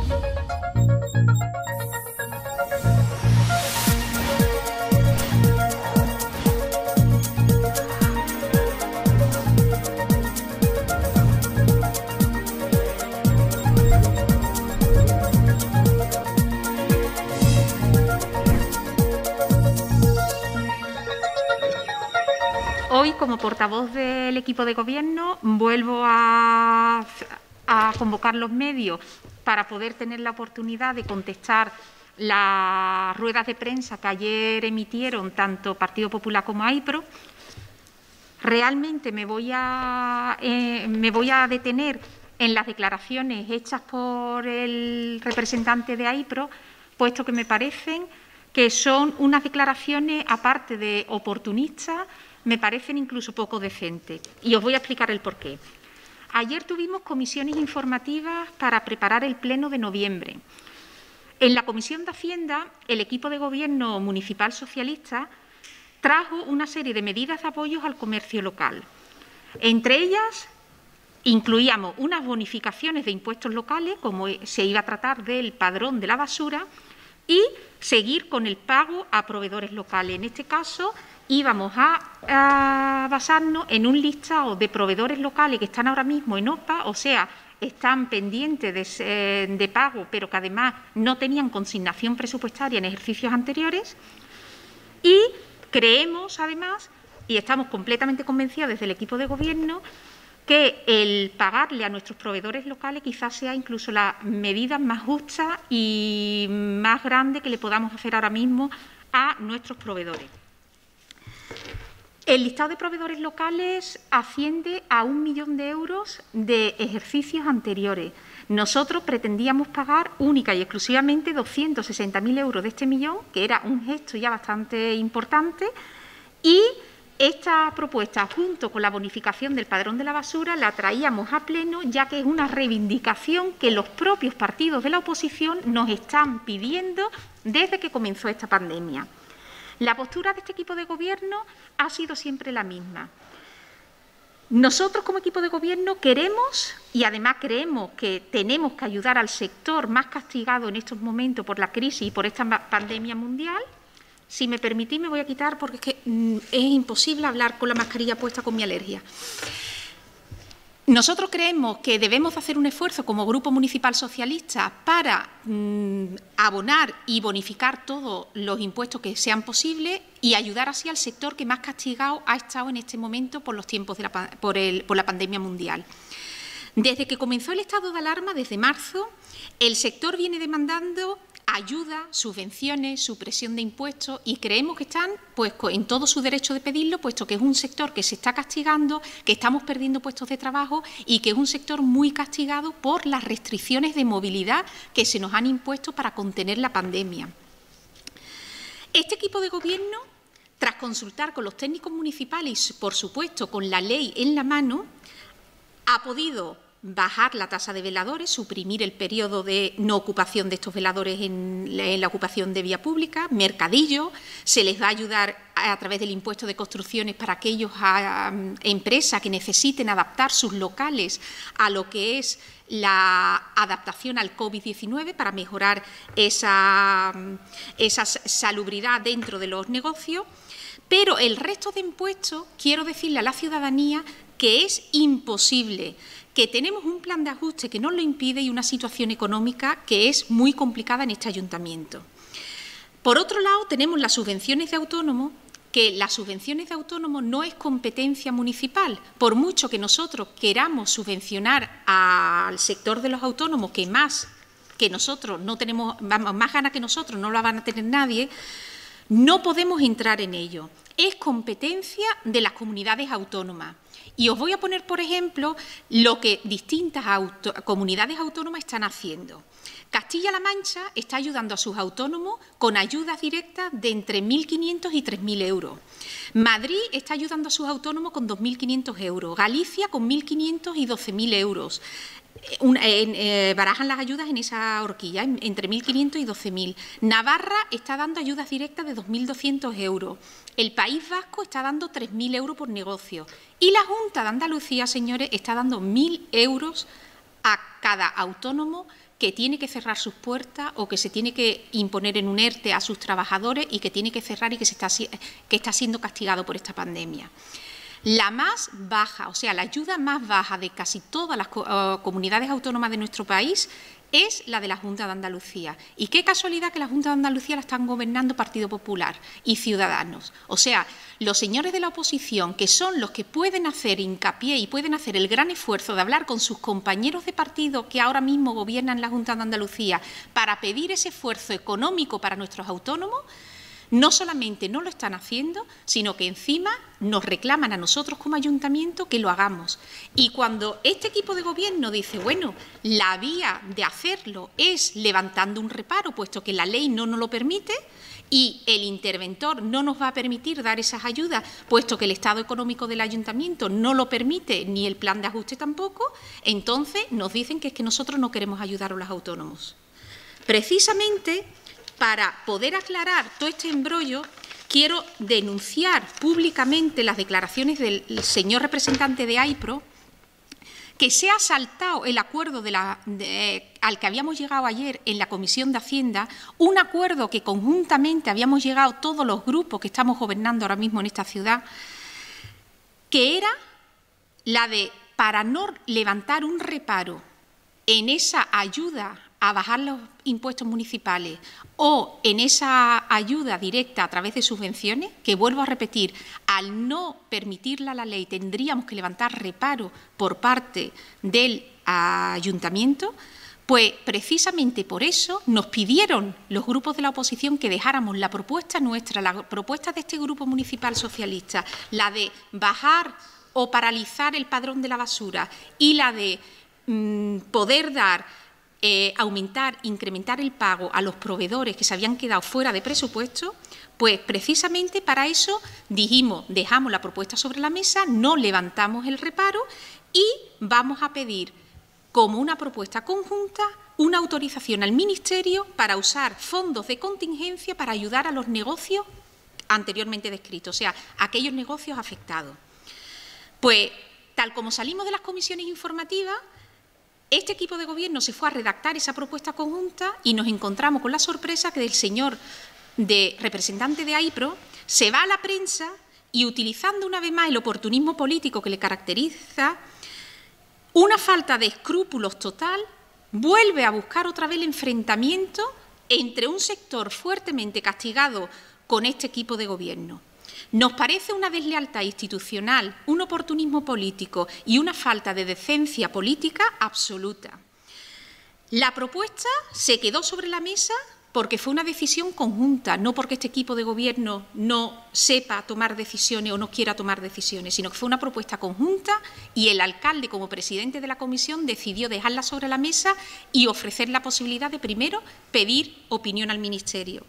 Hoy, como portavoz del equipo de gobierno, vuelvo a convocar los medios para poder tener la oportunidad de contestar las ruedas de prensa que ayer emitieron tanto Partido Popular como AIPRO. Realmente me voy a detener en las declaraciones hechas por el representante de AIPRO, puesto que me parecen que son unas declaraciones, aparte de oportunistas, me parecen incluso poco decentes. Y os voy a explicar el porqué. Ayer tuvimos comisiones informativas para preparar el pleno de noviembre. En la Comisión de Hacienda, el equipo de gobierno municipal socialista trajo una serie de medidas de apoyo al comercio local. Entre ellas, incluíamos unas bonificaciones de impuestos locales, como se iba a tratar del padrón de la basura, y seguir con el pago a proveedores locales. En este caso, íbamos a basarnos en un listado de proveedores locales que están ahora mismo en OPA, o sea, están pendientes de pago, pero que además no tenían consignación presupuestaria en ejercicios anteriores. Y creemos, además, y estamos completamente convencidos desde el equipo de gobierno, que el pagarle a nuestros proveedores locales quizás sea incluso la medida más justa y más grande que le podamos hacer ahora mismo a nuestros proveedores. El listado de proveedores locales asciende a 1 millón de euros de ejercicios anteriores. Nosotros pretendíamos pagar única y exclusivamente 260.000 euros de este millón, que era un gesto ya bastante importante, y esta propuesta, junto con la bonificación del padrón de la basura, la traíamos a pleno, ya que es una reivindicación que los propios partidos de la oposición nos están pidiendo desde que comenzó esta pandemia. La postura de este equipo de gobierno ha sido siempre la misma. Nosotros, como equipo de gobierno, queremos y además creemos que tenemos que ayudar al sector más castigado en estos momentos por la crisis y por esta pandemia mundial. Si me permitís, me voy a quitar porque es que es imposible hablar con la mascarilla puesta con mi alergia. Nosotros creemos que debemos hacer un esfuerzo como Grupo Municipal Socialista para abonar y bonificar todos los impuestos que sean posibles y ayudar así al sector que más castigado ha estado en este momento por los tiempos de por la pandemia mundial. Desde que comenzó el estado de alarma, desde marzo, el sector viene demandando ayuda, subvenciones, supresión de impuestos, y creemos que están pues, en todo su derecho de pedirlo, puesto que es un sector que se está castigando, que estamos perdiendo puestos de trabajo y que es un sector muy castigado por las restricciones de movilidad que se nos han impuesto para contener la pandemia. Este equipo de gobierno, tras consultar con los técnicos municipales y, por supuesto, con la ley en la mano, ha podido bajar la tasa de veladores, suprimir el periodo de no ocupación de estos veladores en la ocupación de vía pública, mercadillo, se les va a ayudar a través del impuesto de construcciones para aquellas empresas que necesiten adaptar sus locales a lo que es la adaptación al COVID-19 para mejorar esa salubridad dentro de los negocios. Pero el resto de impuestos, quiero decirle a la ciudadanía que es imposible, que tenemos un plan de ajuste que nos lo impide y una situación económica que es muy complicada en este ayuntamiento. Por otro lado, tenemos las subvenciones de autónomos, que las subvenciones de autónomos no es competencia municipal. Por mucho que nosotros queramos subvencionar al sector de los autónomos, que más que nosotros no tenemos, vamos, más ganas que nosotros no la van a tener nadie, no podemos entrar en ello. Es competencia de las comunidades autónomas. Y os voy a poner, por ejemplo, lo que distintas comunidades autónomas están haciendo. Castilla-La Mancha está ayudando a sus autónomos con ayudas directas de entre 1.500 y 3.000 euros. Madrid está ayudando a sus autónomos con 2.500 euros. Galicia con 1.500 y 12.000 euros. Barajan las ayudas en esa horquilla, entre 1.500 y 12.000. Navarra está dando ayudas directas de 2.200 euros. El País Vasco está dando 3.000 euros por negocio. Y la Junta de Andalucía, señores, está dando 1.000 euros a cada autónomo que tiene que cerrar sus puertas o que se tiene que imponer en un ERTE a sus trabajadores y que tiene que cerrar y que está siendo castigado por esta pandemia. La más baja, o sea, la ayuda más baja de casi todas las comunidades autónomas de nuestro país es la de la Junta de Andalucía. Y qué casualidad que la Junta de Andalucía la están gobernando Partido Popular y Ciudadanos. O sea, los señores de la oposición, que son los que pueden hacer hincapié y pueden hacer el gran esfuerzo de hablar con sus compañeros de partido que ahora mismo gobiernan la Junta de Andalucía para pedir ese esfuerzo económico para nuestros autónomos, no solamente no lo están haciendo, sino que encima nos reclaman a nosotros como ayuntamiento que lo hagamos. Y cuando este equipo de gobierno dice, bueno, la vía de hacerlo es levantando un reparo, puesto que la ley no nos lo permite y el interventor no nos va a permitir dar esas ayudas, puesto que el estado económico del ayuntamiento no lo permite, ni el plan de ajuste tampoco, entonces nos dicen que es que nosotros no queremos ayudar a los autónomos. Precisamente, para poder aclarar todo este embrollo, quiero denunciar públicamente las declaraciones del señor representante de AIPRO, que se ha saltado el acuerdo al que habíamos llegado ayer en la Comisión de Hacienda, un acuerdo que conjuntamente habíamos llegado todos los grupos que estamos gobernando ahora mismo en esta ciudad, que era la de, para no levantar un reparo en esa ayuda a bajar los impuestos municipales o en esa ayuda directa a través de subvenciones, que vuelvo a repetir, al no permitirla la ley tendríamos que levantar reparo por parte del ayuntamiento, pues precisamente por eso nos pidieron los grupos de la oposición que dejáramos la propuesta nuestra, la propuesta de este grupo municipal socialista, la de bajar o paralizar el padrón de la basura y la de poder dar aumentar, incrementar el pago a los proveedores que se habían quedado fuera de presupuesto, pues precisamente para eso dijimos, dejamos la propuesta sobre la mesa, no levantamos el reparo y vamos a pedir como una propuesta conjunta una autorización al Ministerio para usar fondos de contingencia para ayudar a los negocios anteriormente descritos, o sea, aquellos negocios afectados. Pues, tal como salimos de las comisiones informativas, este equipo de gobierno se fue a redactar esa propuesta conjunta y nos encontramos con la sorpresa que el señor representante de AIPRO se va a la prensa y, utilizando una vez más el oportunismo político que le caracteriza, una falta de escrúpulos total, vuelve a buscar otra vez el enfrentamiento entre un sector fuertemente castigado con este equipo de gobierno. Nos parece una deslealtad institucional, un oportunismo político y una falta de decencia política absoluta. La propuesta se quedó sobre la mesa porque fue una decisión conjunta, no porque este equipo de gobierno no sepa tomar decisiones o no quiera tomar decisiones, sino que fue una propuesta conjunta y el alcalde, como presidente de la comisión, decidió dejarla sobre la mesa y ofrecer la posibilidad de, primero, pedir opinión al Ministerio.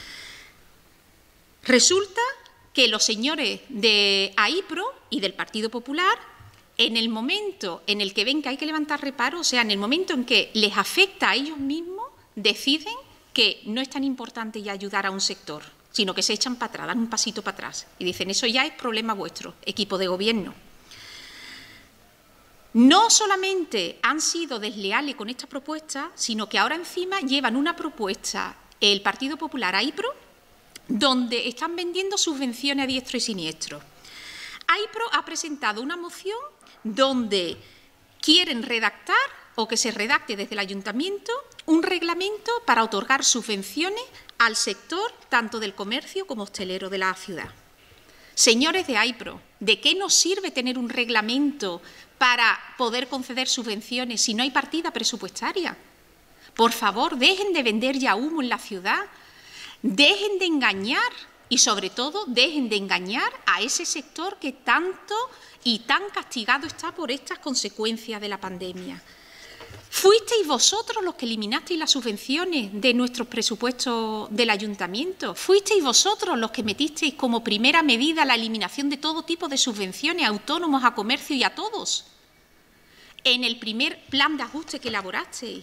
Resulta que los señores de AIPRO y del Partido Popular, en el momento en el que ven que hay que levantar reparo, o sea, en el momento en que les afecta a ellos mismos, deciden que no es tan importante ya ayudar a un sector, sino que se echan para atrás, dan un pasito para atrás y dicen, eso ya es problema vuestro, equipo de gobierno. No solamente han sido desleales con esta propuesta, sino que ahora encima llevan una propuesta, el Partido Popular AIPRO, donde están vendiendo subvenciones a diestro y siniestro. AIPRO ha presentado una moción donde quieren redactar o que se redacte desde el ayuntamiento un reglamento para otorgar subvenciones al sector tanto del comercio como hostelero de la ciudad. Señores de AIPRO, ¿de qué nos sirve tener un reglamento para poder conceder subvenciones si no hay partida presupuestaria? Por favor, dejen de vender ya humo en la ciudad. Dejen de engañar y, sobre todo, dejen de engañar a ese sector que tanto y tan castigado está por estas consecuencias de la pandemia. ¿Fuisteis vosotros los que eliminasteis las subvenciones de nuestros presupuestos del ayuntamiento? ¿Fuisteis vosotros los que metisteis como primera medida la eliminación de todo tipo de subvenciones a autónomos, a comercio y a todos? En el primer plan de ajuste que elaborasteis.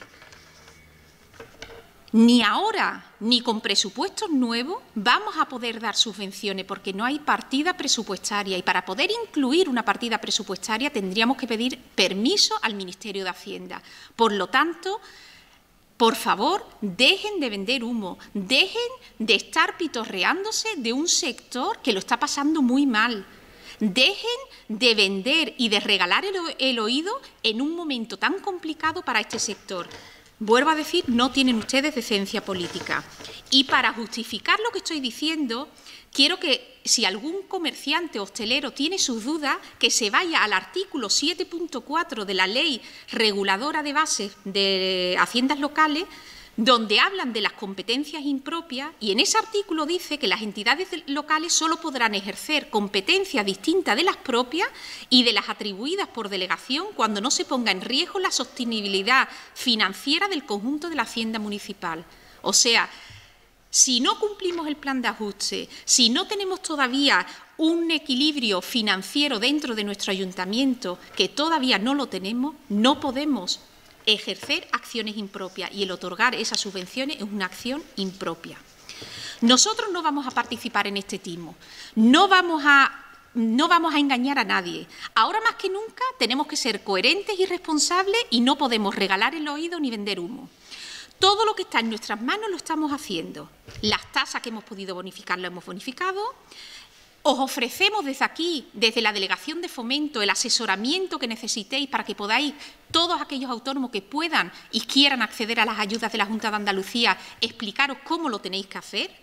Ni ahora, ni con presupuestos nuevos, vamos a poder dar subvenciones porque no hay partida presupuestaria y para poder incluir una partida presupuestaria tendríamos que pedir permiso al Ministerio de Hacienda. Por lo tanto, por favor, dejen de vender humo, dejen de estar pitorreándose de un sector que lo está pasando muy mal. Dejen de vender y de regalar el oído en un momento tan complicado para este sector. Vuelvo a decir, no tienen ustedes decencia política. Y para justificar lo que estoy diciendo, quiero que si algún comerciante hostelero tiene sus dudas, que se vaya al artículo 7.4 de la Ley Reguladora de Bases de Haciendas Locales, donde hablan de las competencias impropias, y en ese artículo dice que las entidades locales solo podrán ejercer competencias distintas de las propias y de las atribuidas por delegación cuando no se ponga en riesgo la sostenibilidad financiera del conjunto de la hacienda municipal. O sea, si no cumplimos el plan de ajuste, si no tenemos todavía un equilibrio financiero dentro de nuestro ayuntamiento, que todavía no lo tenemos, no podemos ejercer acciones impropias, y el otorgar esas subvenciones es una acción impropia. Nosotros no vamos a participar en este timo, no vamos a engañar a nadie. Ahora más que nunca tenemos que ser coherentes y responsables y no podemos regalar el oído ni vender humo. Todo lo que está en nuestras manos lo estamos haciendo. Las tasas que hemos podido bonificar las hemos bonificado. Os ofrecemos desde aquí, desde la Delegación de Fomento, el asesoramiento que necesitéis para que podáis, todos aquellos autónomos que puedan y quieran acceder a las ayudas de la Junta de Andalucía, explicaros cómo lo tenéis que hacer.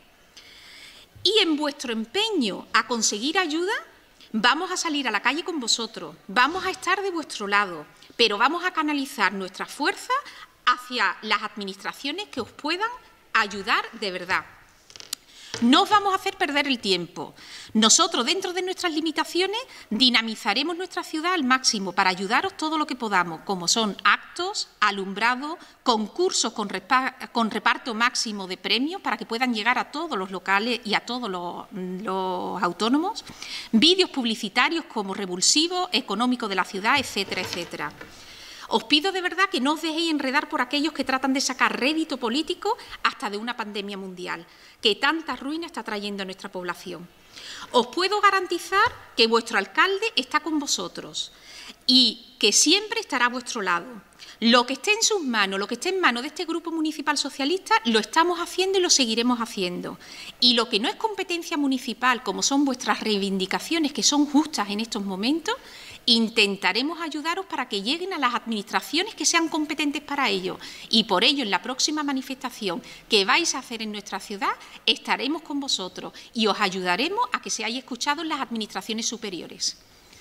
Y en vuestro empeño a conseguir ayuda, vamos a salir a la calle con vosotros, vamos a estar de vuestro lado, pero vamos a canalizar nuestra fuerza hacia las administraciones que os puedan ayudar de verdad. No os vamos a hacer perder el tiempo. Nosotros, dentro de nuestras limitaciones, dinamizaremos nuestra ciudad al máximo para ayudaros todo lo que podamos, como son actos, alumbrado, concursos con reparto máximo de premios para que puedan llegar a todos los locales y a todos los autónomos, vídeos publicitarios como revulsivos, económicos de la ciudad, etcétera, etcétera. Os pido de verdad que no os dejéis enredar por aquellos que tratan de sacar rédito político hasta de una pandemia mundial, que tanta ruina está trayendo a nuestra población. Os puedo garantizar que vuestro alcalde está con vosotros y que siempre estará a vuestro lado. Lo que esté en sus manos, lo que esté en manos de este Grupo Municipal Socialista, lo estamos haciendo y lo seguiremos haciendo. Y lo que no es competencia municipal, como son vuestras reivindicaciones, que son justas en estos momentos, intentaremos ayudaros para que lleguen a las administraciones que sean competentes para ello. Y por ello, en la próxima manifestación que vais a hacer en nuestra ciudad, estaremos con vosotros y os ayudaremos a que seáis escuchados en las administraciones superiores.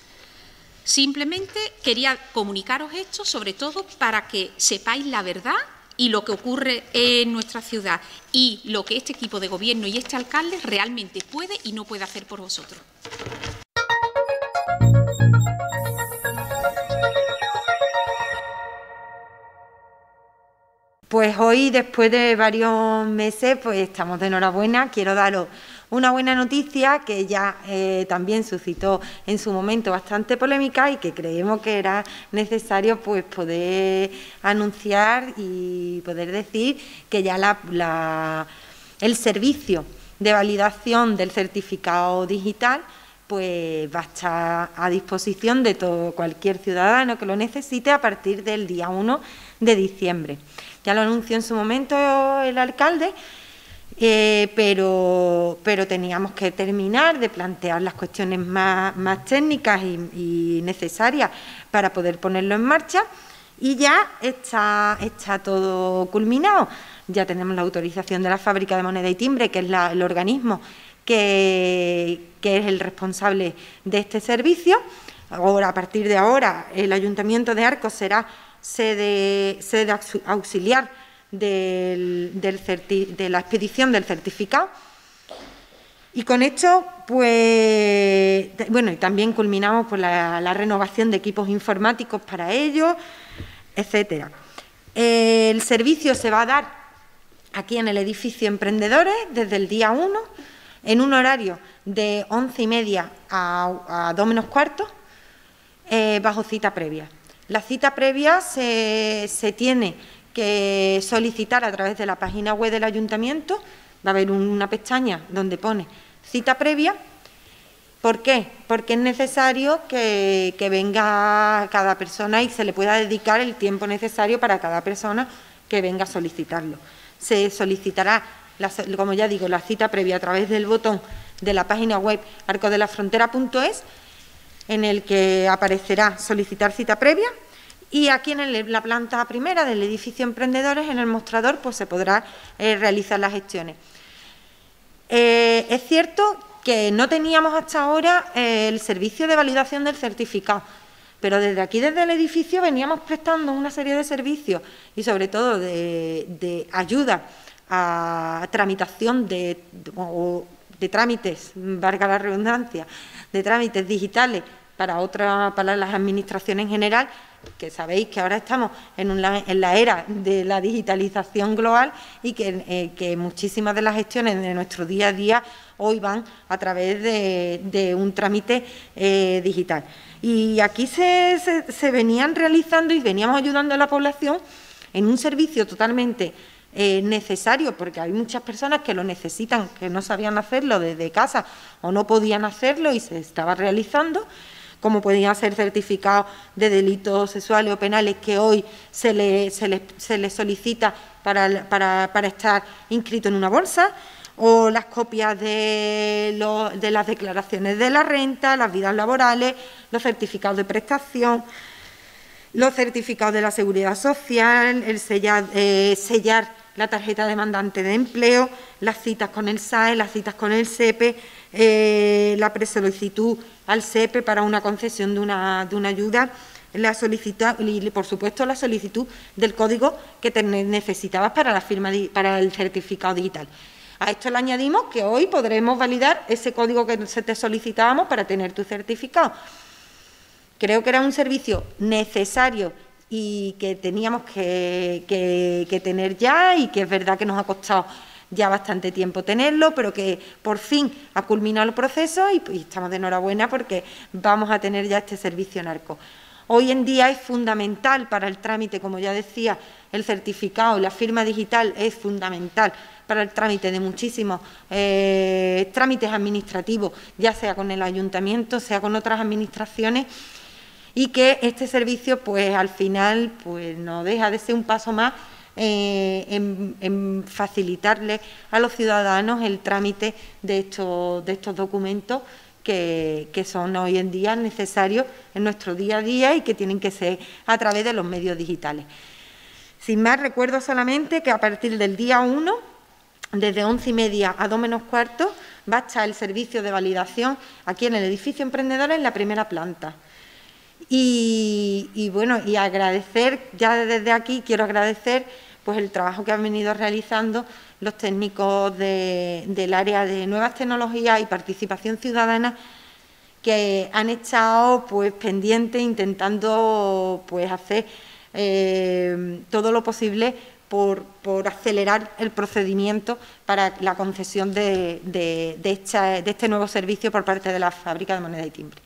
Simplemente quería comunicaros esto, sobre todo para que sepáis la verdad y lo que ocurre en nuestra ciudad y lo que este equipo de gobierno y este alcalde realmente puede y no puede hacer por vosotros. Pues hoy, después de varios meses, pues estamos de enhorabuena. Quiero daros una buena noticia que ya también suscitó en su momento bastante polémica y que creemos que era necesario pues poder anunciar y poder decir que ya el servicio de validación del certificado digital pues va a estar a disposición de cualquier ciudadano que lo necesite a partir del día 1 de diciembre. Ya lo anunció en su momento el alcalde, pero teníamos que terminar de plantear las cuestiones más técnicas y necesarias para poder ponerlo en marcha, y ya está todo culminado. Ya tenemos la autorización de la Fábrica de Moneda y Timbre, que es el organismo que es el responsable de este servicio. Ahora, a partir de ahora, el Ayuntamiento de Arcos será sede auxiliar de la expedición del certificado. Y con esto, pues, bueno, y también culminamos pues, la renovación de equipos informáticos para ello, etcétera. El servicio se va a dar aquí en el edificio Emprendedores desde el día 1, en un horario de 11:30 a 2 menos cuarto, bajo cita previa. La cita previa se tiene que solicitar a través de la página web del Ayuntamiento. Va a haber una pestaña donde pone cita previa. ¿Por qué? Porque es necesario que venga cada persona y se le pueda dedicar el tiempo necesario para cada persona que venga a solicitarlo. Se solicitará, como ya digo, la cita previa a través del botón de la página web arcodelafrontera.es, en el que aparecerá solicitar cita previa, y aquí en la planta primera del edificio Emprendedores, en el mostrador, pues se podrá realizar las gestiones. Es cierto que no teníamos hasta ahora el servicio de validación del certificado, pero desde aquí, desde el edificio, veníamos prestando una serie de servicios y sobre todo de ayuda a tramitación de trámites, valga la redundancia, de trámites digitales para las administraciones en general, que sabéis que ahora estamos en la era de la digitalización global y que muchísimas de las gestiones de nuestro día a día hoy van a través de un trámite digital. Y aquí se venían realizando y veníamos ayudando a la población en un servicio totalmente necesario, porque hay muchas personas que lo necesitan, que no sabían hacerlo desde casa o no podían hacerlo y se estaba realizando, como podían ser certificados de delitos sexuales o penales que hoy se les solicita para estar inscrito en una bolsa, o las copias de las declaraciones de la renta, las vidas laborales, los certificados de prestación, los certificados de la Seguridad Social, el sellar la tarjeta demandante de empleo, las citas con el SAE, las citas con el SEPE, la presolicitud al SEPE para una concesión de una ayuda, la solicitud y, por supuesto, la solicitud del código que necesitabas para la firma para el certificado digital. A esto le añadimos que hoy podremos validar ese código que te solicitábamos para tener tu certificado. Creo que era un servicio necesario y que teníamos que tener ya, y que es verdad que nos ha costado ya bastante tiempo tenerlo, pero que por fin ha culminado el proceso y estamos de enhorabuena porque vamos a tener ya este servicio en Arco. Hoy en día es fundamental para el trámite, como ya decía, el certificado, la firma digital es fundamental para el trámite de muchísimos trámites administrativos, ya sea con el ayuntamiento, sea con otras administraciones, y que este servicio, pues al final, pues no deja de ser un paso más en facilitarle a los ciudadanos el trámite de estos documentos que son hoy en día necesarios en nuestro día a día y que tienen que ser a través de los medios digitales. Sin más, recuerdo solamente que a partir del día 1, desde 11:30 a 2 menos cuarto, va a estar el servicio de validación aquí en el edificio Emprendedores, en la primera planta. Y bueno, y agradecer, ya desde aquí quiero agradecer pues el trabajo que han venido realizando los técnicos del área de nuevas tecnologías y participación ciudadana, que han estado pues pendientes, intentando pues hacer todo lo posible por acelerar el procedimiento para la concesión de este nuevo servicio por parte de la Fábrica de Moneda y Timbre.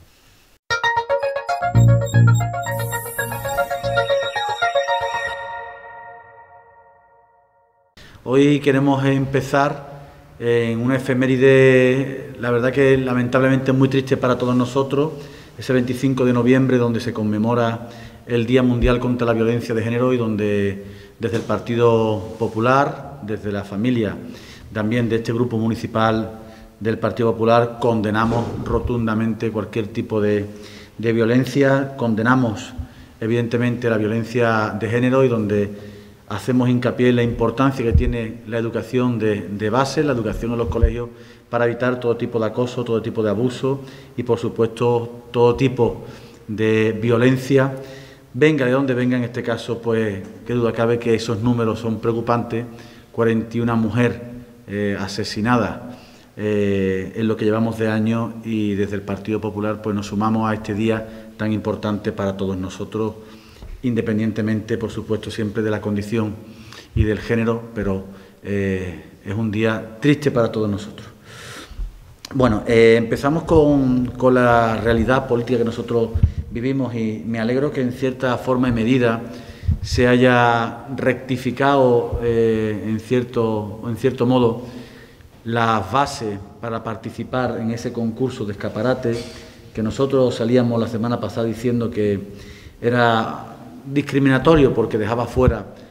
Hoy queremos empezar en una efeméride, la verdad que lamentablemente muy triste para todos nosotros, ese 25 de noviembre, donde se conmemora el Día Mundial contra la Violencia de Género, y donde desde el Partido Popular, desde la familia también de este grupo municipal del Partido Popular, condenamos rotundamente cualquier tipo de violencia, condenamos evidentemente la violencia de género, y donde hacemos hincapié en la importancia que tiene la educación de base, la educación en los colegios, para evitar todo tipo de acoso, todo tipo de abuso y, por supuesto, todo tipo de violencia, venga de donde venga. En este caso, pues, qué duda cabe que esos números son preocupantes. 41 mujeres asesinadas en lo que llevamos de año, y desde el Partido Popular pues nos sumamos a este día tan importante para todos nosotros, independientemente, por supuesto, siempre de la condición y del género, pero es un día triste para todos nosotros. Bueno, empezamos con la realidad política que nosotros vivimos, y me alegro que en cierta forma y medida se haya rectificado en cierto modo las bases para participar en ese concurso de escaparate, que nosotros salíamos la semana pasada diciendo que era discriminatorio porque dejaba fuera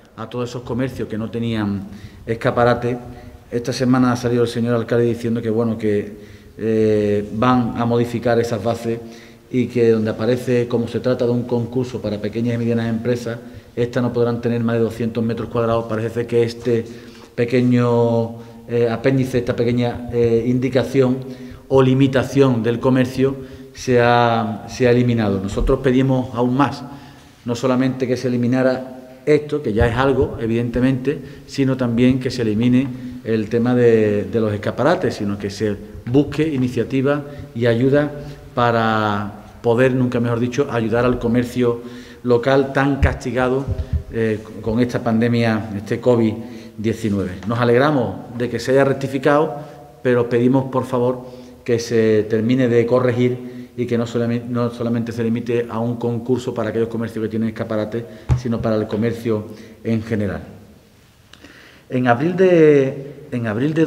a todos esos comercios que no tenían escaparate. Esta semana ha salido el señor alcalde diciendo que, bueno, que van a modificar esas bases y que donde aparece, como se trata de un concurso para pequeñas y medianas empresas, estas no podrán tener más de 200 metros cuadrados. Parece que este pequeño apéndice, esta pequeña indicación o limitación del comercio se ha eliminado. Nosotros pedimos aún más, no solamente que se eliminara esto, que ya es algo, evidentemente, sino también que se elimine el tema de los escaparates, sino que se busque iniciativa y ayuda para poder, nunca mejor dicho, ayudar al comercio local tan castigado con esta pandemia, este COVID-19. Nos alegramos de que se haya rectificado, pero pedimos, por favor, que se termine de corregir y que no solamente se limite a un concurso para aquellos comercios que tienen escaparates, sino para el comercio en general. En abril de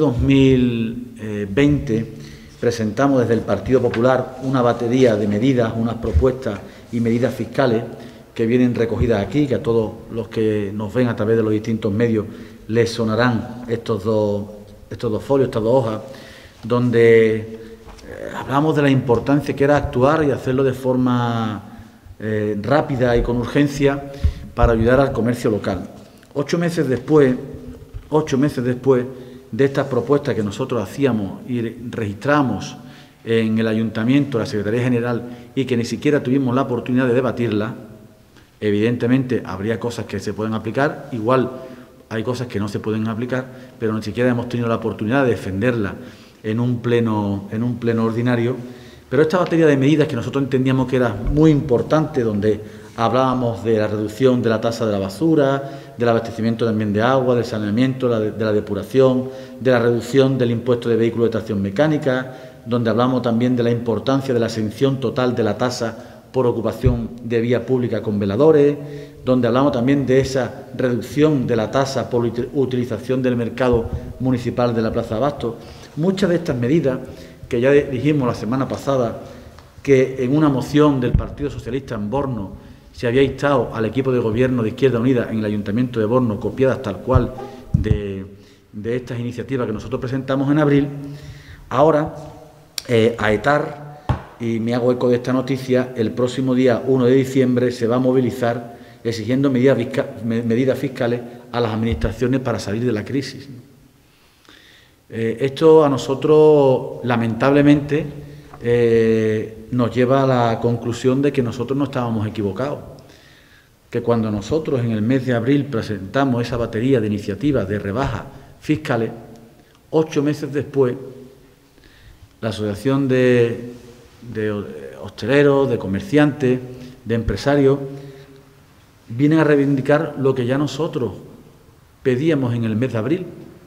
2020 presentamos desde el Partido Popular una batería de medidas, unas propuestas y medidas fiscales que vienen recogidas aquí, que a todos los que nos ven a través de los distintos medios les sonarán estos dos folios, estas dos hojas, donde hablamos de la importancia que era actuar y hacerlo de forma rápida y con urgencia para ayudar al comercio local. 8 meses después de estas propuestas que nosotros hacíamos y registramos en el Ayuntamiento, la Secretaría General, y que ni siquiera tuvimos la oportunidad de debatirla, evidentemente habría cosas que se pueden aplicar, igual hay cosas que no se pueden aplicar, pero ni siquiera hemos tenido la oportunidad de defenderla en un pleno ordinario. Pero esta batería de medidas que nosotros entendíamos que era muy importante, donde hablábamos de la reducción de la tasa de la basura, del abastecimiento también de agua, del saneamiento, de la depuración, de la reducción del impuesto de vehículos de tracción mecánica, donde hablamos también de la importancia de la exención total de la tasa por ocupación de vía pública con veladores, donde hablamos también de esa reducción de la tasa por utilización del mercado municipal de la Plaza de Abastos. Muchas de estas medidas que ya dijimos la semana pasada, que en una moción del Partido Socialista en Borno se había instado al equipo de gobierno de Izquierda Unida en el Ayuntamiento de Borno, copiadas tal cual de estas iniciativas que nosotros presentamos en abril. Ahora, AETAR, y me hago eco de esta noticia, el próximo día 1 de diciembre se va a movilizar exigiendo medidas fiscales a las administraciones para salir de la crisis. Esto a nosotros, lamentablemente, nos lleva a la conclusión de que nosotros no estábamos equivocados, que cuando nosotros en el mes de abril presentamos esa batería de iniciativas de rebajas fiscales, 8 meses después, la Asociación de Hosteleros, de Comerciantes, de Empresarios, vienen a reivindicar lo que ya nosotros pedíamos en el mes de abril.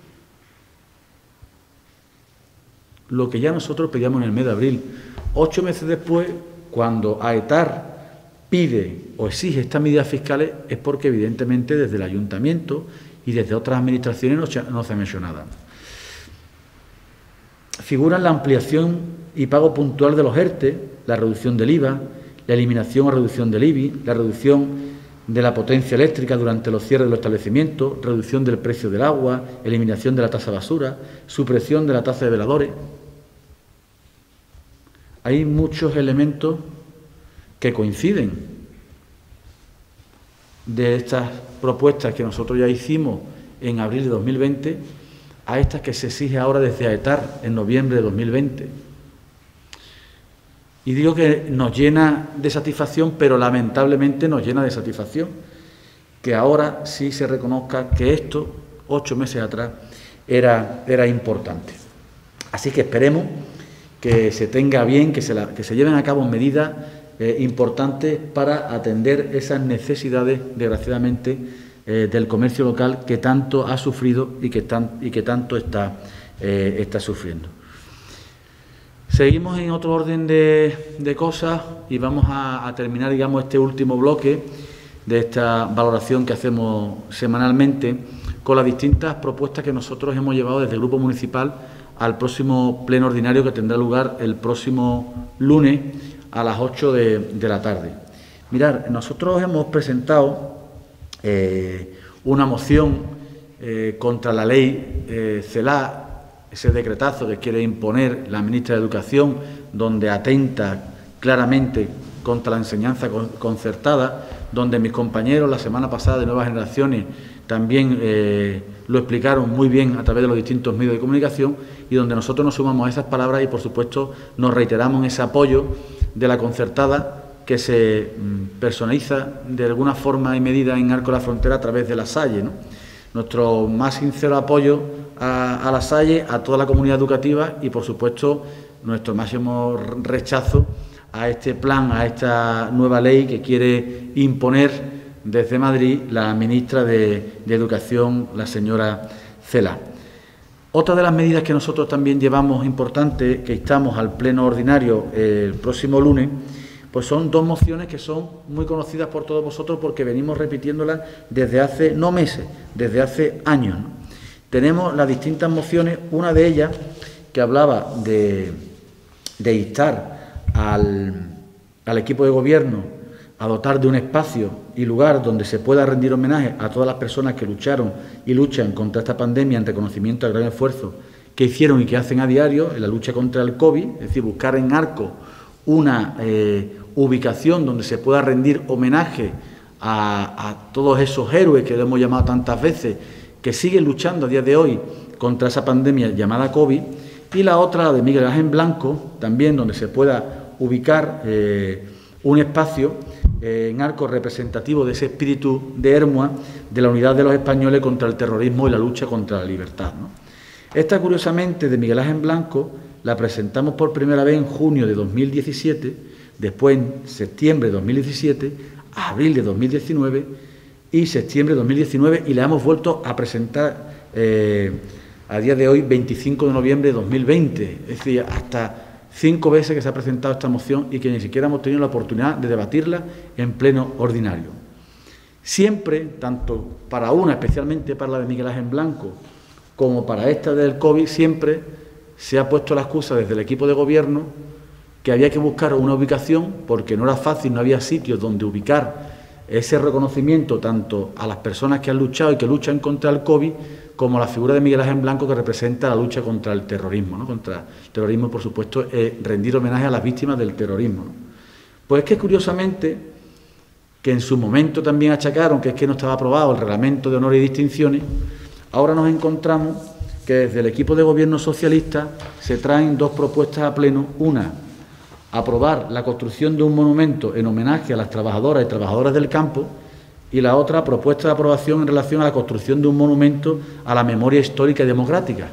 Lo que ya nosotros pedíamos en el mes de abril. 8 meses después, cuando AETAR pide o exige estas medidas fiscales, es porque evidentemente desde el Ayuntamiento y desde otras administraciones no se han hecho nada. Figuran la ampliación y pago puntual de los ERTE, la reducción del IVA, la eliminación o reducción del IBI, la reducción de la potencia eléctrica durante los cierres de los establecimientos, reducción del precio del agua, eliminación de la tasa basura, supresión de la tasa de veladores. Hay muchos elementos que coinciden de estas propuestas que nosotros ya hicimos en abril de 2020 a estas que se exige ahora desde AETAR en noviembre de 2020. Y digo que nos llena de satisfacción, pero lamentablemente nos llena de satisfacción que ahora sí se reconozca que esto, 8 meses atrás, era importante. Así que esperemos que se tenga bien, que se lleven a cabo medidas importantes para atender esas necesidades, desgraciadamente, del comercio local que tanto ha sufrido y que tanto está sufriendo. Seguimos en otro orden de cosas y vamos a terminar, digamos, este último bloque de esta valoración que hacemos semanalmente con las distintas propuestas que nosotros hemos llevado desde el Grupo Municipal al próximo pleno ordinario que tendrá lugar el próximo lunes a las 8 de la tarde. Mirad, nosotros hemos presentado una moción contra la ley CELA, ese decretazo que quiere imponer la ministra de Educación, donde atenta claramente contra la enseñanza concertada, donde mis compañeros la semana pasada de Nuevas Generaciones también lo explicaron muy bien a través de los distintos medios de comunicación, y donde nosotros nos sumamos a esas palabras y, por supuesto, nos reiteramos en ese apoyo de la concertada que se personaliza de alguna forma y medida en Arco de la Frontera a través de La Salle, ¿no? Nuestro más sincero apoyo a La Salle, a toda la comunidad educativa y, por supuesto, nuestro máximo rechazo a este plan, a esta nueva ley que quiere imponer desde Madrid la ministra de Educación, la señora Celaá. Otra de las medidas que nosotros también llevamos importante, que instamos al Pleno Ordinario el próximo lunes, pues son dos mociones que son muy conocidas por todos vosotros porque venimos repitiéndolas desde hace, no meses, desde hace años, ¿no? Tenemos las distintas mociones, una de ellas que hablaba de instar al equipo de gobierno a dotar de un espacio y lugar donde se pueda rendir homenaje a todas las personas que lucharon y luchan contra esta pandemia en reconocimiento al gran esfuerzo que hicieron y que hacen a diario en la lucha contra el COVID, es decir, buscar en Arco una ubicación donde se pueda rendir homenaje a todos esos héroes que le hemos llamado tantas veces, que siguen luchando a día de hoy contra esa pandemia llamada COVID, y la otra, la de Miguel Ángel Blanco, también donde se pueda ubicar un espacio en Arco representativo de ese espíritu de Hermua, de la unidad de los españoles contra el terrorismo y la lucha contra la libertad, ¿no? Esta, curiosamente, de Miguel Ángel Blanco, la presentamos por primera vez en junio de 2017, después en septiembre de 2017, abril de 2019 y septiembre de 2019, y la hemos vuelto a presentar a día de hoy, 25 de noviembre de 2020, es decir, hasta 5 veces que se ha presentado esta moción y que ni siquiera hemos tenido la oportunidad de debatirla en pleno ordinario. Siempre, tanto para una, especialmente para la de Miguel Ángel Blanco, como para esta del COVID, siempre se ha puesto la excusa desde el equipo de gobierno que había que buscar una ubicación porque no era fácil, no había sitios donde ubicar ese reconocimiento tanto a las personas que han luchado y que luchan contra el COVID, como la figura de Miguel Ángel Blanco, que representa la lucha contra el terrorismo, ¿no? Contra el terrorismo, por supuesto, rendir homenaje a las víctimas del terrorismo, ¿no? Pues es que, curiosamente, que en su momento también achacaron que es que no estaba aprobado el reglamento de honores y distinciones, ahora nos encontramos que desde el equipo de gobierno socialista se traen dos propuestas a pleno. Una, aprobar la construcción de un monumento en homenaje a las trabajadoras y trabajadores del campo, y la otra, propuesta de aprobación en relación a la construcción de un monumento a la memoria histórica y democrática.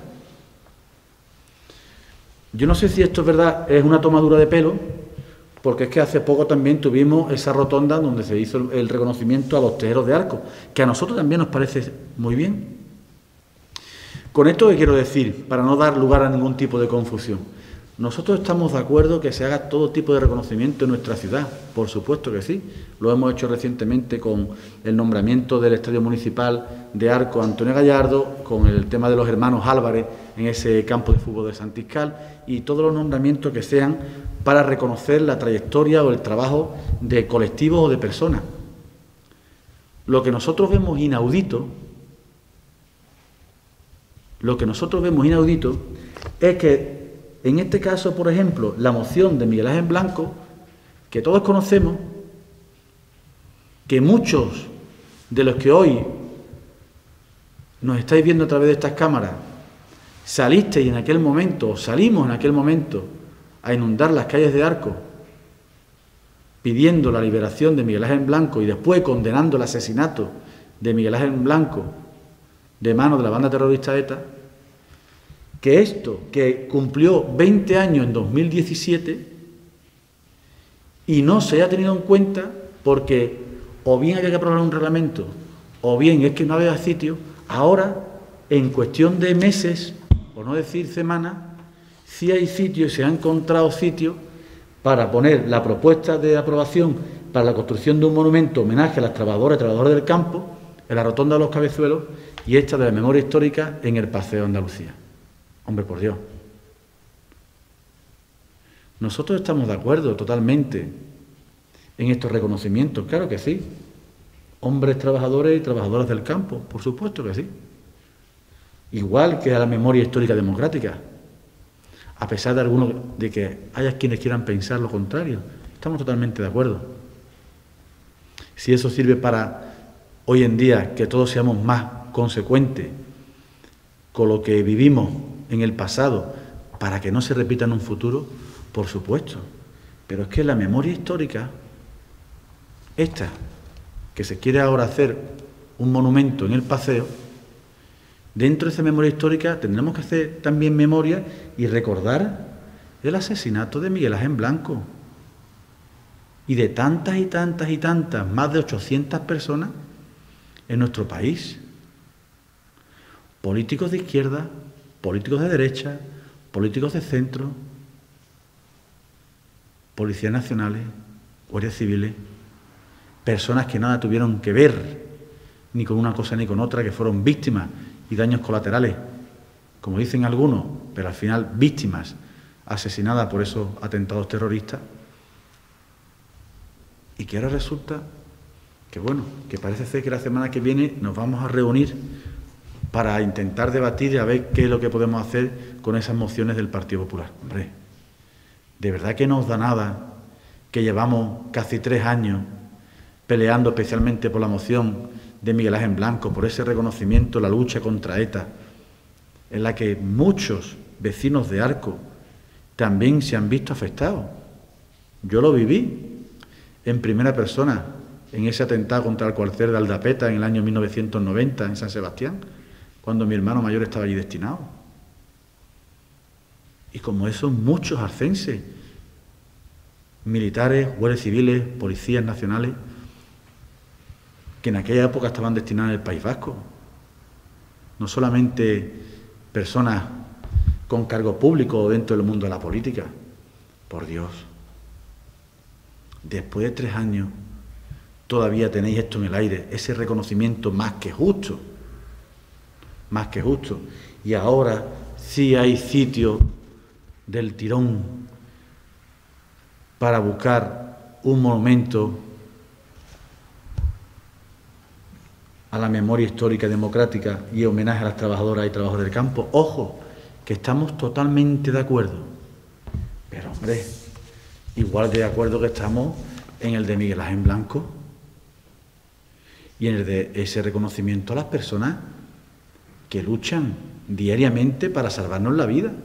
Yo no sé si esto es verdad, es una tomadura de pelo, porque es que hace poco también tuvimos esa rotonda donde se hizo el reconocimiento a los tejeros de Arco, que a nosotros también nos parece muy bien. Con esto, ¿qué quiero decir? Para no dar lugar a ningún tipo de confusión. Nosotros estamos de acuerdo que se haga todo tipo de reconocimiento en nuestra ciudad, por supuesto que sí. Lo hemos hecho recientemente con el nombramiento del Estadio Municipal de Arco a Antonio Gallardo, con el tema de los hermanos Álvarez en ese campo de fútbol de Santiscal, y todos los nombramientos que sean para reconocer la trayectoria o el trabajo de colectivos o de personas. Lo que nosotros vemos inaudito, es que en este caso, por ejemplo, la moción de Miguel Ángel Blanco, que todos conocemos, que muchos de los que hoy nos estáis viendo a través de estas cámaras, salisteis en aquel momento, o salimos en aquel momento, a inundar las calles de Arco, pidiendo la liberación de Miguel Ángel Blanco y después condenando el asesinato de Miguel Ángel Blanco de manos de la banda terrorista ETA, que esto, que cumplió 20 años en 2017 y no se haya tenido en cuenta porque o bien había que aprobar un reglamento o bien es que no había sitio, ahora, en cuestión de meses, por no decir semanas, sí hay sitios y se han encontrado sitios para poner la propuesta de aprobación para la construcción de un monumento homenaje a las trabajadoras y trabajadores del campo en la Rotonda de los Cabezuelos y esta de la memoria histórica en el Paseo de Andalucía. Hombre, por Dios. Nosotros estamos de acuerdo totalmente en estos reconocimientos, claro que sí. hombres trabajadores y trabajadoras del campo, por supuesto que sí. Igual que a la memoria histórica democrática, a pesar de que haya quienes quieran pensar lo contrario. Estamos totalmente de acuerdo. Si eso sirve para, hoy en día, que todos seamos más consecuentes con lo que vivimos en el pasado, para que no se repita en un futuro, por supuesto. Pero es que la memoria histórica, esta, que se quiere ahora hacer un monumento en el paseo, dentro de esa memoria histórica tendremos que hacer también memoria y recordar el asesinato de Miguel Ángel Blanco y de tantas y tantas y tantas, más de 800 personas en nuestro país. Políticos de izquierda, políticos de derecha, políticos de centro, policías nacionales, guardias civiles, personas que nada tuvieron que ver ni con una cosa ni con otra, que fueron víctimas y daños colaterales, como dicen algunos, pero al final víctimas asesinadas por esos atentados terroristas, y que ahora resulta que, bueno, que parece ser que la semana que viene nos vamos a reunir para intentar debatir y a ver qué es lo que podemos hacer con esas mociones del Partido Popular. Hombre, ¿de verdad que no os da nada que llevamos casi 3 años peleando especialmente por la moción de Miguel Ángel Blanco, por ese reconocimiento, la lucha contra ETA, en la que muchos vecinos de Arco también se han visto afectados? Yo lo viví en primera persona en ese atentado contra el cuartel de Aldapeta en el año 1990 en San Sebastián, cuando mi hermano mayor estaba allí destinado. Y como eso, muchos arcenses, militares, guardias civiles, policías nacionales, que en aquella época estaban destinados en el País Vasco. No solamente personas con cargo público dentro del mundo de la política. Por Dios. Después de 3 años, todavía tenéis esto en el aire, ese reconocimiento más que justo. Más que justo. Y ahora sí hay sitio del tirón para buscar un monumento a la memoria histórica democrática y homenaje a las trabajadoras y trabajadores del campo. Ojo, que estamos totalmente de acuerdo. Pero, hombre, igual de acuerdo que estamos en el de Miguel Ángel Blanco y en el de ese reconocimiento a las personas que luchan diariamente para salvarnos la vida.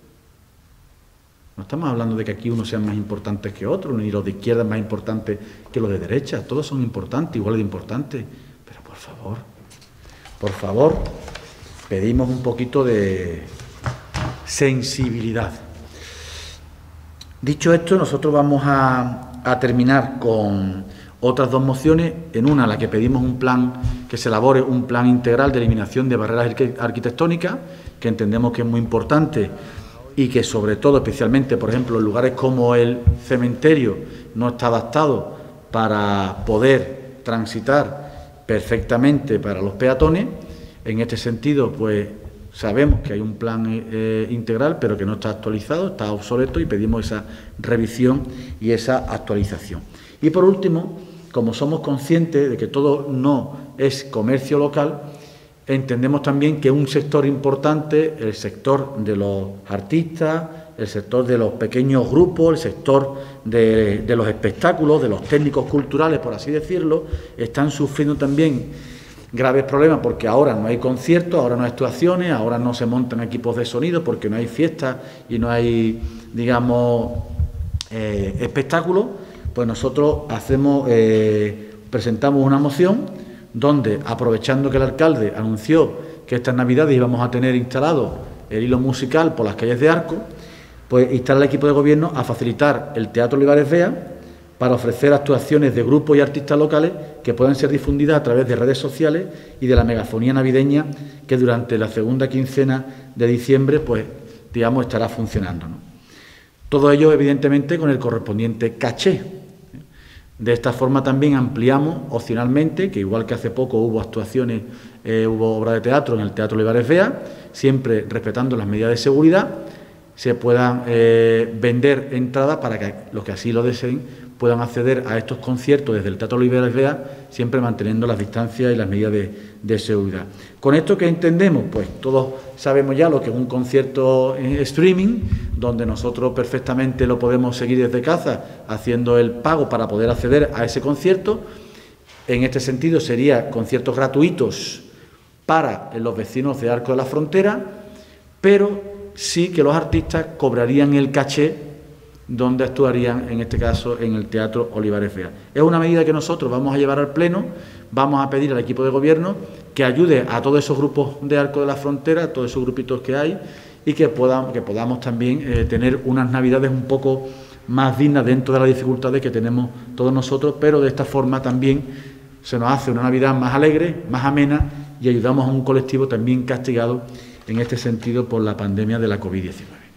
No estamos hablando de que aquí unos sean más importantes que otros, ni los de izquierda más importantes que los de derecha. Todos son importantes, igual de importantes. Pero por favor, pedimos un poquito de sensibilidad. Dicho esto, nosotros vamos a terminar con otras 2 mociones. En una, la que pedimos un plan, que se elabore un plan integral de eliminación de barreras arquitectónicas, que entendemos que es muy importante y que sobre todo, especialmente, por ejemplo, en lugares como el cementerio, no está adaptado para poder transitar perfectamente para los peatones. En este sentido, pues sabemos que hay un plan integral, pero que no está actualizado, está obsoleto, y pedimos esa revisión y esa actualización. Y por último, como somos conscientes de que todo no es comercio local, entendemos también que un sector importante, el sector de los artistas, el sector de los pequeños grupos, el sector de los espectáculos, de los técnicos culturales, por así decirlo, están sufriendo también graves problemas, porque ahora no hay conciertos, ahora no hay actuaciones, ahora no se montan equipos de sonido, porque no hay fiestas y no hay, digamos, espectáculos. Pues nosotros presentamos una moción donde, aprovechando que el alcalde anunció que estas Navidades íbamos a tener instalado el hilo musical por las calles de Arco, pues instar al equipo de gobierno a facilitar el Teatro Olivares Vea para ofrecer actuaciones de grupos y artistas locales que puedan ser difundidas a través de redes sociales y de la megafonía navideña que durante la segunda quincena de diciembre, pues, digamos, estará funcionando, ¿no? Todo ello, evidentemente, con el correspondiente caché. De esta forma también ampliamos opcionalmente, que igual que hace poco hubo actuaciones, hubo obra de teatro en el Teatro Olivares Vea, siempre respetando las medidas de seguridad, se puedan vender entradas para que los que así lo deseen puedan acceder a estos conciertos desde el Teatro Olivares Vea, siempre manteniendo las distancias y las medidas de seguridad. ¿Con esto qué entendemos? Pues todos sabemos ya lo que es un concierto en streaming, donde nosotros perfectamente lo podemos seguir desde casa haciendo el pago para poder acceder a ese concierto. En este sentido sería conciertos gratuitos para los vecinos de Arcos de la Frontera, pero sí que los artistas cobrarían el caché donde actuarían, en este caso, en el Teatro Olivares Vea. Es una medida que nosotros vamos a llevar al Pleno, vamos a pedir al equipo de gobierno que ayude a todos esos grupos de Arcos de la Frontera, a todos esos grupitos que hay, y que podamos también tener unas Navidades un poco más dignas dentro de las dificultades que tenemos todos nosotros, pero de esta forma también se nos hace una Navidad más alegre, más amena, y ayudamos a un colectivo también castigado en este sentido por la pandemia de la COVID-19.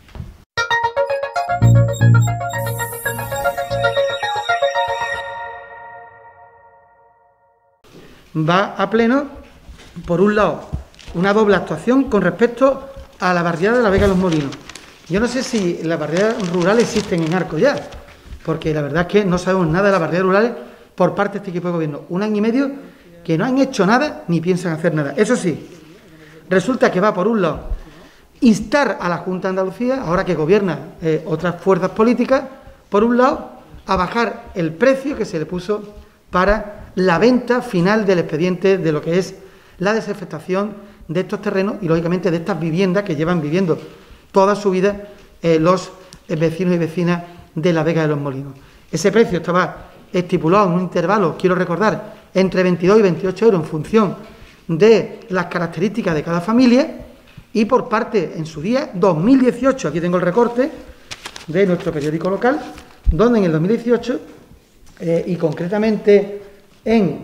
Va a pleno, por un lado, una doble actuación con respecto a la barriada de la Vega de los Molinos. Yo no sé si las barriadas rurales existen en Arcos ya, porque la verdad es que no sabemos nada de las barriadas rurales por parte de este equipo de gobierno. 1 año y medio que no han hecho nada ni piensan hacer nada. Eso sí, resulta que va, por un lado, instar a la Junta de Andalucía, ahora que gobierna otras fuerzas políticas, por un lado, a bajar el precio que se le puso para la venta final del expediente de lo que es la desafectación de estos terrenos y, lógicamente, de estas viviendas que llevan viviendo toda su vida los vecinos y vecinas de la Vega de los Molinos. Ese precio estaba estipulado en un intervalo, quiero recordar, entre 22 y 28 euros en función de las características de cada familia, y por parte, en su día, 2018, aquí tengo el recorte de nuestro periódico local, donde en el 2018, y concretamente en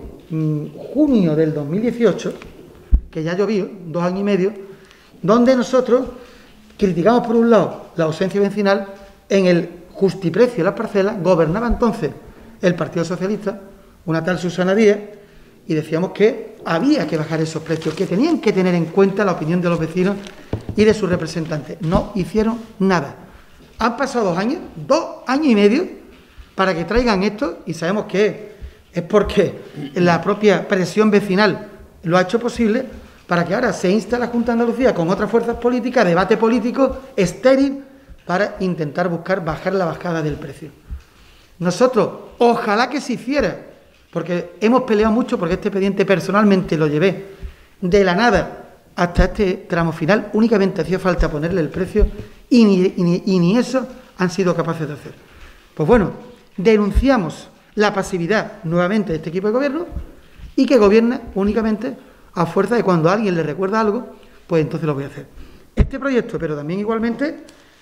junio del 2018, que ya llovió, 2 años y medio, donde nosotros criticamos por un lado la ausencia vecinal, en el justiprecio de las parcelas gobernaba entonces el Partido Socialista, una tal Susana Díaz, y decíamos que había que bajar esos precios, que tenían que tener en cuenta la opinión de los vecinos y de sus representantes. No hicieron nada. Han pasado 2 años, 2 años y medio, para que traigan esto, y sabemos que es porque la propia presión vecinal lo ha hecho posible, para que ahora se inste a la Junta de Andalucía con otras fuerzas políticas, debate político estéril, para intentar bajar la bajada del precio. Nosotros, ojalá que se hiciera, porque hemos peleado mucho, porque este expediente personalmente lo llevé de la nada hasta este tramo final, únicamente hacía falta ponerle el precio y ni eso han sido capaces de hacer. Pues bueno, denunciamos la pasividad nuevamente de este equipo de gobierno, y que gobierna únicamente a fuerza de cuando alguien le recuerda algo, pues entonces lo voy a hacer. Este proyecto, pero también igualmente,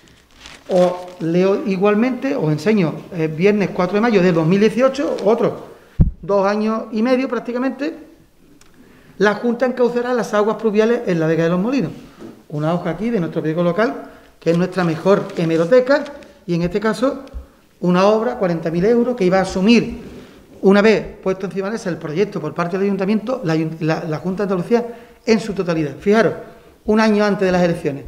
os enseño viernes 4 de mayo de 2018, otros 2 años y medio prácticamente, la Junta encaucerá las aguas pluviales en la Vega de los Molinos. Una hoja aquí de nuestro periódico local, que es nuestra mejor hemeroteca, y en este caso una obra, 40.000 euros, que iba a asumir, una vez puesto encima de esa el proyecto por parte del Ayuntamiento, la Junta de Andalucía en su totalidad. Fijaros, 1 año antes de las elecciones,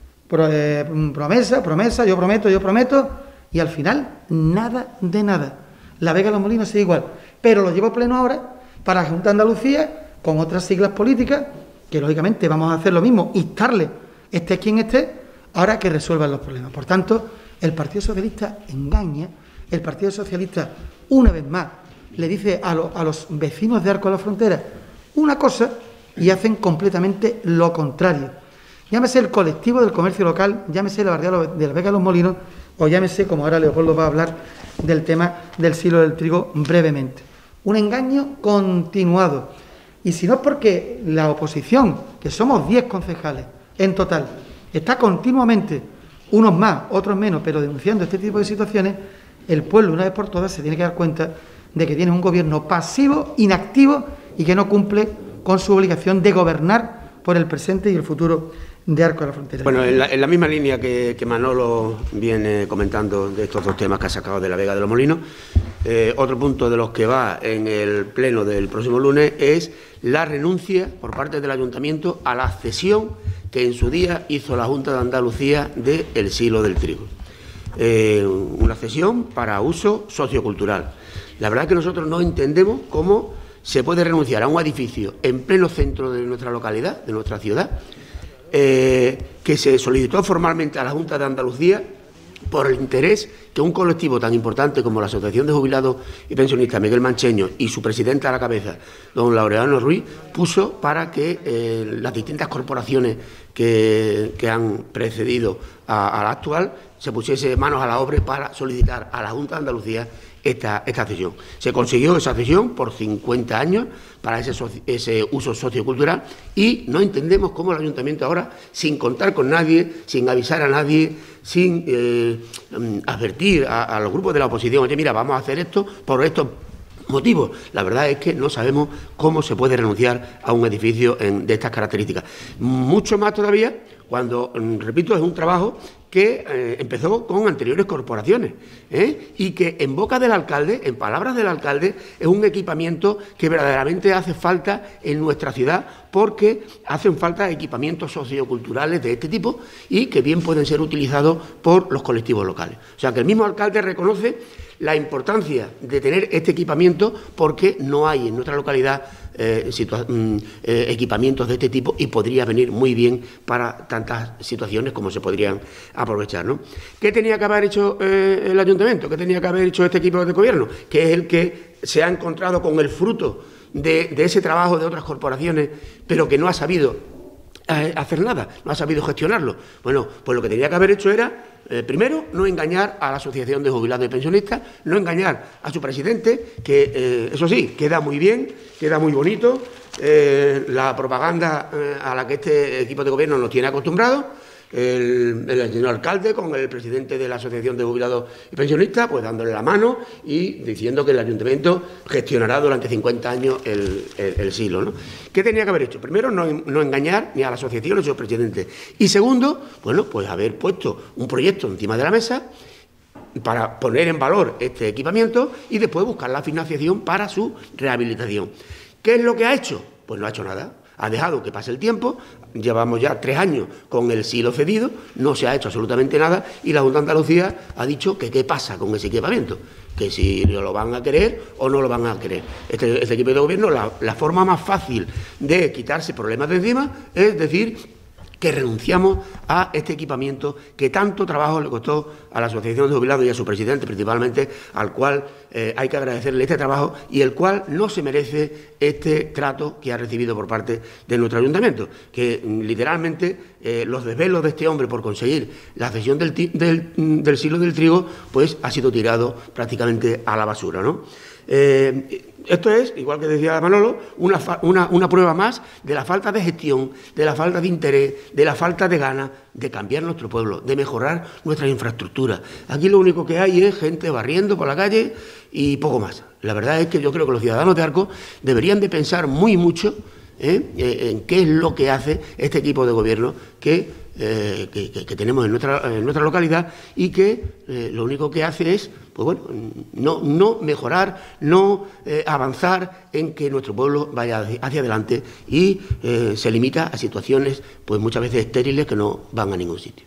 promesa, yo prometo, y al final nada de nada. La Vega de los Molinos sigue igual, pero lo llevo pleno ahora para la Junta de Andalucía, con otras siglas políticas, que lógicamente vamos a hacer lo mismo, instarle, esté quien esté, ahora que resuelvan los problemas. Por tanto, el Partido Socialista engaña, el Partido Socialista, una vez más, le dice a los vecinos de Arcos de la Frontera una cosa y hacen completamente lo contrario. Llámese el colectivo del comercio local, llámese la barriada de la Vega de los Molinos, o llámese, como ahora Leopoldo va a hablar, del tema del silo del trigo brevemente. Un engaño continuado. Y si no es porque la oposición, que somos 10 concejales en total, está continuamente, unos más, otros menos, pero denunciando este tipo de situaciones, el pueblo, una vez por todas, se tiene que dar cuenta de que tiene un gobierno pasivo, inactivo, y que no cumple con su obligación de gobernar por el presente y el futuro de Arcos de la Frontera. Bueno, en la misma línea que Manolo viene comentando de estos dos temas que ha sacado de la Vega de los Molinos, otro punto de los que va en el pleno del próximo lunes es la renuncia por parte del Ayuntamiento a la cesión que en su día hizo la Junta de Andalucía del Silo del Trigo. Una cesión para uso sociocultural. La verdad es que nosotros no entendemos cómo se puede renunciar a un edificio en pleno centro de nuestra localidad, de nuestra ciudad, que se solicitó formalmente a la Junta de Andalucía por el interés que un colectivo tan importante como la Asociación de Jubilados y Pensionistas Miguel Mancheño y su presidente a la cabeza, don Laureano Ruiz, puso para que las distintas corporaciones que han precedido a la actual se pusiese manos a la obra para solicitar a la Junta de Andalucía esta cesión. Se consiguió esa cesión por 50 años para ese uso sociocultural y no entendemos cómo el Ayuntamiento ahora, sin contar con nadie, sin avisar a nadie, sin advertir a los grupos de la oposición, oye, mira, vamos a hacer esto por estos motivos. La verdad es que no sabemos cómo se puede renunciar a un edificio de estas características. Mucho más todavía cuando, repito, es un trabajo que empezó con anteriores corporaciones y que en boca del alcalde, en palabras del alcalde, es un equipamiento que verdaderamente hace falta en nuestra ciudad porque hacen falta equipamientos socioculturales de este tipo y que bien pueden ser utilizados por los colectivos locales. O sea, que el mismo alcalde reconoce la importancia de tener este equipamiento porque no hay en nuestra localidad equipamientos de este tipo y podría venir muy bien para tantas situaciones como se podrían aprovechar, ¿no? ¿Qué tenía que haber hecho el Ayuntamiento? ¿Qué tenía que haber hecho este equipo de gobierno? Que es el que se ha encontrado con el fruto de ese trabajo de otras corporaciones, pero que no ha sabido hacer nada, no ha sabido gestionarlo. Bueno, pues lo que tenía que haber hecho era, primero, no engañar a la Asociación de Jubilados y Pensionistas, no engañar a su presidente, que eso sí, queda muy bien, queda muy bonito, la propaganda a la que este equipo de gobierno nos tiene acostumbrados. El señor alcalde con el presidente de la Asociación de Jubilados y Pensionistas, pues dándole la mano y diciendo que el Ayuntamiento gestionará durante 50 años el silo, ¿no? ¿Qué tenía que haber hecho? Primero, no engañar ni a la asociación ni a su presidente. Y segundo, bueno, pues haber puesto un proyecto encima de la mesa para poner en valor este equipamiento y después buscar la financiación para su rehabilitación. ¿Qué es lo que ha hecho? Pues no ha hecho nada. Ha dejado que pase el tiempo, llevamos ya 3 años con el silo cedido, no se ha hecho absolutamente nada y la Junta de Andalucía ha dicho que qué pasa con ese equipamiento, que si lo van a querer o no lo van a querer. Este equipo de gobierno, la forma más fácil de quitarse problemas de encima es decir que renunciamos a este equipamiento que tanto trabajo le costó a la Asociación de Jubilados y a su presidente principalmente, al cual hay que agradecerle este trabajo y el cual no se merece este trato que ha recibido por parte de nuestro ayuntamiento, que literalmente los desvelos de este hombre por conseguir la cesión del silo del trigo pues ha sido tirado prácticamente a la basura, ¿no? Esto es, igual que decía Manolo, una prueba más de la falta de gestión, de la falta de interés, de la falta de ganas de cambiar nuestro pueblo, de mejorar nuestras infraestructuras. Aquí lo único que hay es gente barriendo por la calle y poco más. La verdad es que yo creo que los ciudadanos de Arcos deberían de pensar muy mucho en qué es lo que hace este equipo de gobierno que tenemos en nuestra localidad y que lo único que hace es pues bueno, no mejorar, no avanzar en que nuestro pueblo vaya hacia adelante y se limita a situaciones pues muchas veces estériles que no van a ningún sitio.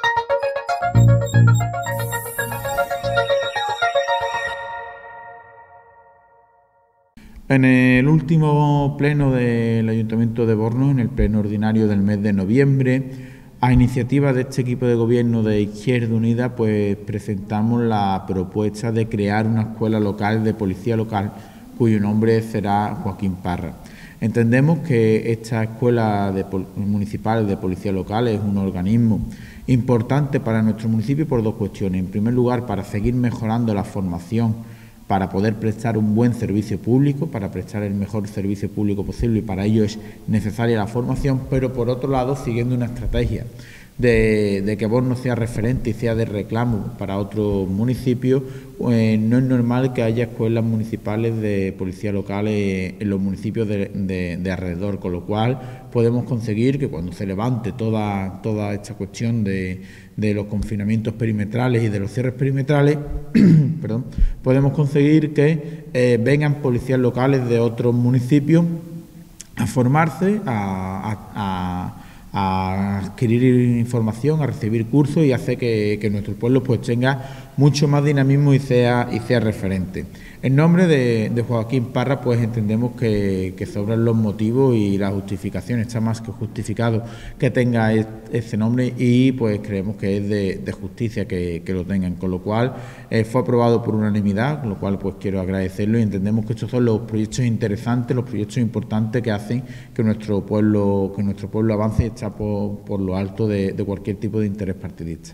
En el último pleno del Ayuntamiento de Bornos, en el pleno ordinario del mes de noviembre, a iniciativa de este equipo de gobierno de Izquierda Unida, pues presentamos la propuesta de crear una escuela local de policía local, cuyo nombre será Joaquín Parra. Entendemos que esta escuela municipal de policía local es un organismo importante para nuestro municipio por dos cuestiones. En primer lugar, para seguir mejorando la formación para poder prestar un buen servicio público, para prestar el mejor servicio público posible y para ello es necesaria la formación, pero por otro lado siguiendo una estrategia de que Borno sea referente y sea de reclamo para otros municipios, pues no es normal que haya escuelas municipales de policía local en los municipios de alrededor, con lo cual podemos conseguir que cuando se levante toda esta cuestión de los confinamientos perimetrales y de los cierres perimetrales, perdón, podemos conseguir que vengan policías locales de otros municipios a formarse, a adquirir información, a recibir cursos y hace que nuestro pueblo pues tenga mucho más dinamismo y sea referente. En nombre de Joaquín Parra, pues entendemos que sobran los motivos y la justificación, está más que justificado que tenga ese nombre y pues creemos que es de justicia que lo tengan, con lo cual fue aprobado por unanimidad, con lo cual pues quiero agradecerlo y entendemos que estos son los proyectos interesantes, los proyectos importantes que hacen que nuestro pueblo avance y está por lo alto de cualquier tipo de interés partidista.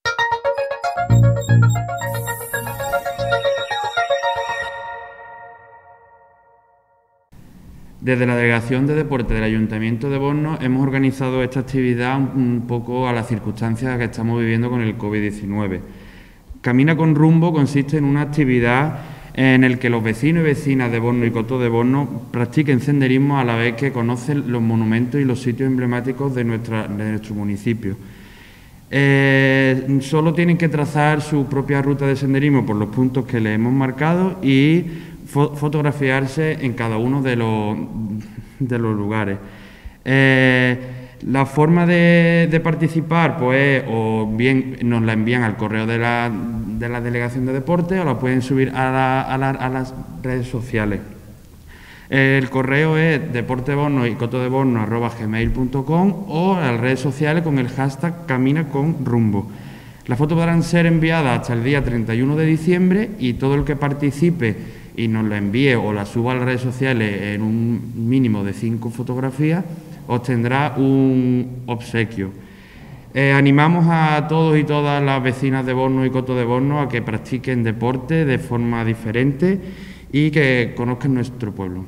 Desde la Delegación de Deporte del Ayuntamiento de Borno hemos organizado esta actividad un poco a las circunstancias que estamos viviendo con el COVID-19. Camina con Rumbo consiste en una actividad en la que los vecinos y vecinas de Borno y Coto de Borno practiquen senderismo a la vez que conocen los monumentos y los sitios emblemáticos de nuestro municipio. Solo tienen que trazar su propia ruta de senderismo por los puntos que les hemos marcado y fotografiarse en cada uno de los lugares. La forma de participar, pues, o bien nos la envían al correo de la Delegación de Deporte o la pueden subir a las redes sociales. El correo es deporteborno@gmail.com o a las redes sociales con el hashtag Camina con Rumbo. Las fotos podrán ser enviadas hasta el día 31 de diciembre y todo el que participe y nos la envíe o la suba a las redes sociales en un mínimo de 5 fotografías, obtendrá un obsequio. Animamos a todos y todas las vecinas de Borno y Coto de Borno a que practiquen deporte de forma diferente y que conozcan nuestro pueblo.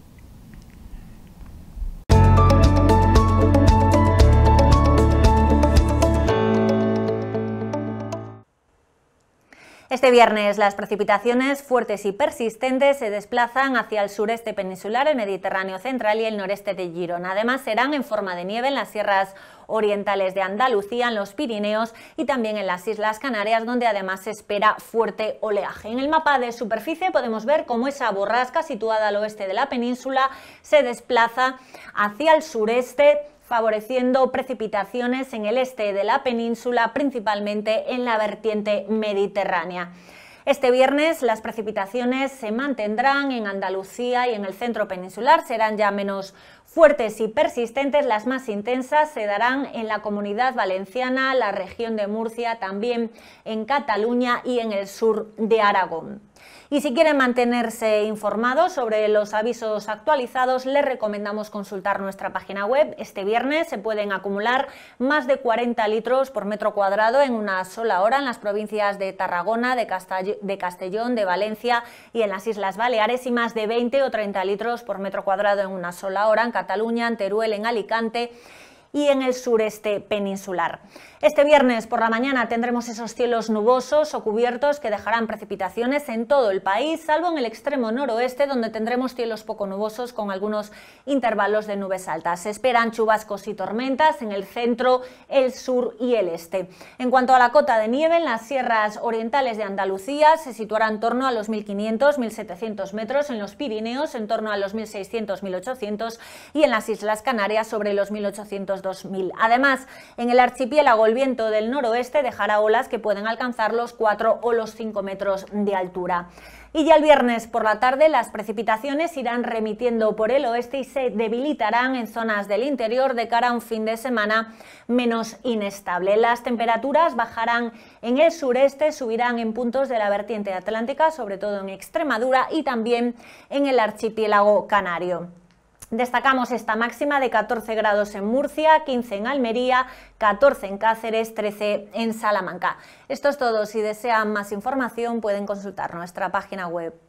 Este viernes las precipitaciones fuertes y persistentes se desplazan hacia el sureste peninsular, el Mediterráneo central y el noreste de Girona. Además serán en forma de nieve en las sierras orientales de Andalucía, en los Pirineos y también en las Islas Canarias, donde además se espera fuerte oleaje. En el mapa de superficie podemos ver cómo esa borrasca situada al oeste de la península se desplaza hacia el sureste, favoreciendo precipitaciones en el este de la península, principalmente en la vertiente mediterránea. Este viernes las precipitaciones se mantendrán en Andalucía y en el centro peninsular, serán ya menos fuertes y persistentes. Las más intensas se darán en la Comunidad Valenciana, la región de Murcia, también en Cataluña y en el sur de Aragón. Y si quieren mantenerse informados sobre los avisos actualizados, les recomendamos consultar nuestra página web. Este viernes se pueden acumular más de 40 litros por metro cuadrado en una sola hora en las provincias de Tarragona, de Castellón, de Valencia y en las Islas Baleares, y más de 20 o 30 litros por metro cuadrado en una sola hora en Cataluña, en Teruel, en Alicante y en el sureste peninsular. Este viernes por la mañana tendremos esos cielos nubosos o cubiertos que dejarán precipitaciones en todo el país, salvo en el extremo noroeste, donde tendremos cielos poco nubosos con algunos intervalos de nubes altas. Se esperan chubascos y tormentas en el centro, el sur y el este. En cuanto a la cota de nieve, en las sierras orientales de Andalucía se situará en torno a los 1.500-1.700 metros, en los Pirineos en torno a los 1.600-1.800 y en las Islas Canarias sobre los 1.800-2.000. Además, en el archipiélago el viento del noroeste dejará olas que pueden alcanzar los 4 o los 5 metros de altura. Y ya el viernes por la tarde las precipitaciones irán remitiendo por el oeste y se debilitarán en zonas del interior de cara a un fin de semana menos inestable. Las temperaturas bajarán en el sureste, subirán en puntos de la vertiente atlántica, sobre todo en Extremadura y también en el archipiélago canario. Destacamos esta máxima de 14 grados en Murcia, 15 en Almería, 14 en Cáceres, 13 en Salamanca. Esto es todo. Si desean más información pueden consultar nuestra página web.